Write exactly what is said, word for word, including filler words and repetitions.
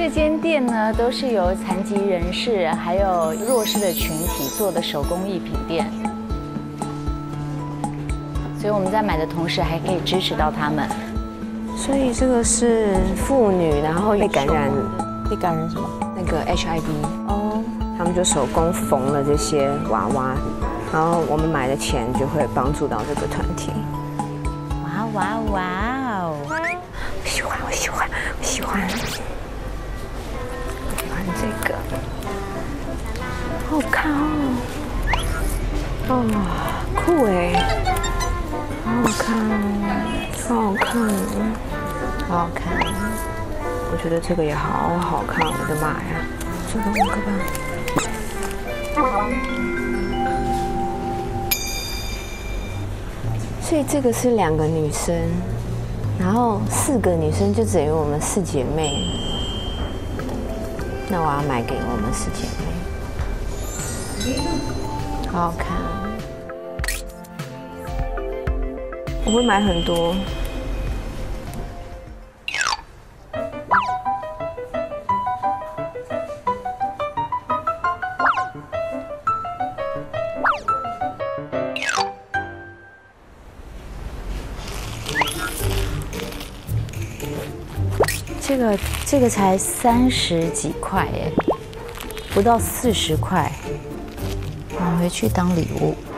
这间店呢，都是由残疾人士还有弱势的群体做的手工艺品店，所以我们在买的同时还可以支持到他们。 所以这个是妇女，然后被感染， 被感染什么？ 那个 H I V 哦， 他们就手工缝了这些娃娃，然后我们买的钱就会帮助到这个团体。 哇哇哇哦！ 我喜欢，我喜欢，我喜欢，我喜欢这个，好好看哦！哦，酷哎，好好看哦，好好看哦，好好看哦！我觉得这个也好好看，我的妈呀，这个那个吧。所以这个是两个女生，然后四个女生就等于我们四姐妹。那我要买给我们四姐妹，好好看。我会买很多。 这个这个才三十几块耶，不到四十块，买回去当礼物。